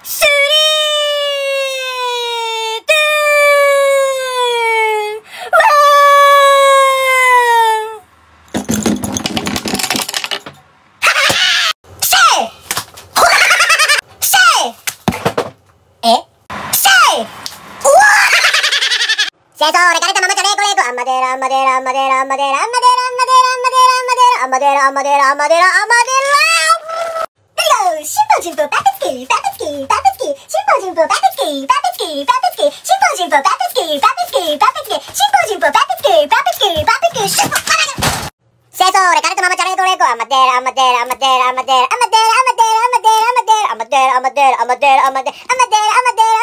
スリー、ツー、ワン。せいせいせい清掃俺かれたままじゃねえこれアンマデラアンマデラアンマデラアンマデラアンマデラアンマデラアンマデラアンマデラアンマデラアンマデラアンマデラアンマデラシンポジンポパペツキーパペツキーパペツキーシンポジンポパペツキーパペツキーパペツキーシンポジンポパペツキーパペツキーパペツキーシンポジンポパペツキーパペツキーパペツキーシンポ清掃俺かれたままじゃねえこれアンマデラアンマデラアンマデラアンマデラアンマデラアンマデラアンマデラアンマデラアンマデラアンマデラアンマデラアンマデラアンマデラアンマデラアンマデラ